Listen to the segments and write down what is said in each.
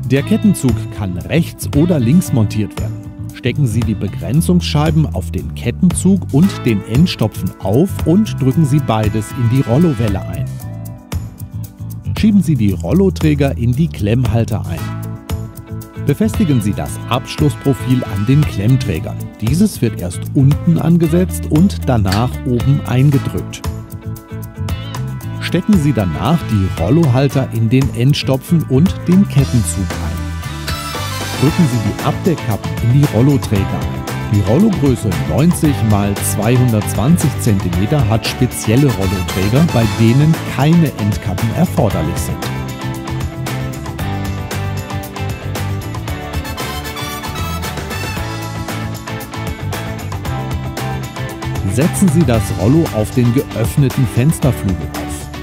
Der Kettenzug kann rechts oder links montiert werden. Stecken Sie die Begrenzungsscheiben auf den Kettenzug und den Endstopfen auf und drücken Sie beides in die Rollowelle ein. Schieben Sie die Rolloträger in die Klemmhalter ein. Befestigen Sie das Abschlussprofil an den Klemmträgern. Dieses wird erst unten angesetzt und danach oben eingedrückt. Stecken Sie danach die Rollohalter in den Endstopfen und den Kettenzug ein. Drücken Sie die Abdeckkappen in die Rolloträger ein. Die Rollogröße 90 x 220 cm hat spezielle Rolloträger, bei denen keine Endkappen erforderlich sind. Setzen Sie das Rollo auf den geöffneten Fensterflügel auf.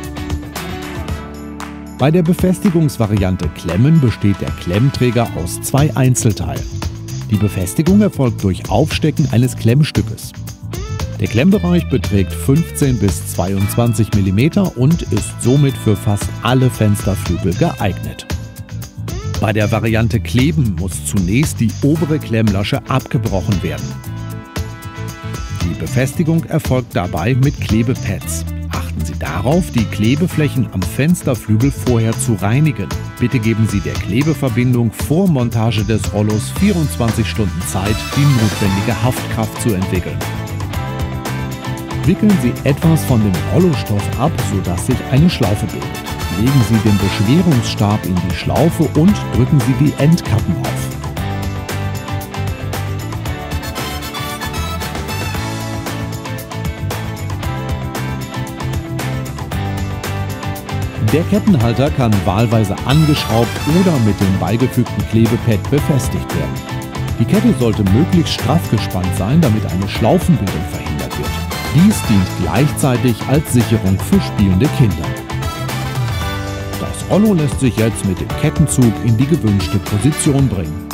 Bei der Befestigungsvariante Klemmen besteht der Klemmträger aus 2 Einzelteilen. Die Befestigung erfolgt durch Aufstecken eines Klemmstückes. Der Klemmbereich beträgt 15 bis 22 mm und ist somit für fast alle Fensterflügel geeignet. Bei der Variante Kleben muss zunächst die obere Klemmlasche abgebrochen werden. Die Befestigung erfolgt dabei mit Klebepads. Achten Sie darauf, die Klebeflächen am Fensterflügel vorher zu reinigen. Bitte geben Sie der Klebeverbindung vor Montage des Rollos 24 Stunden Zeit, die notwendige Haftkraft zu entwickeln. Wickeln Sie etwas von dem Rollostoff ab, sodass sich eine Schlaufe bildet. Legen Sie den Beschwerungsstab in die Schlaufe und drücken Sie die Endkappen auf. Der Kettenhalter kann wahlweise angeschraubt oder mit dem beigefügten Klebepad befestigt werden. Die Kette sollte möglichst straff gespannt sein, damit eine Schlaufenbildung verhindert wird. Dies dient gleichzeitig als Sicherung für spielende Kinder. Das Rollo lässt sich jetzt mit dem Kettenzug in die gewünschte Position bringen.